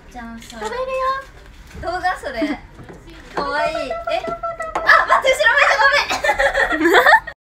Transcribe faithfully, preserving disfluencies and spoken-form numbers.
ちゃんさ食べるよ。 動画それ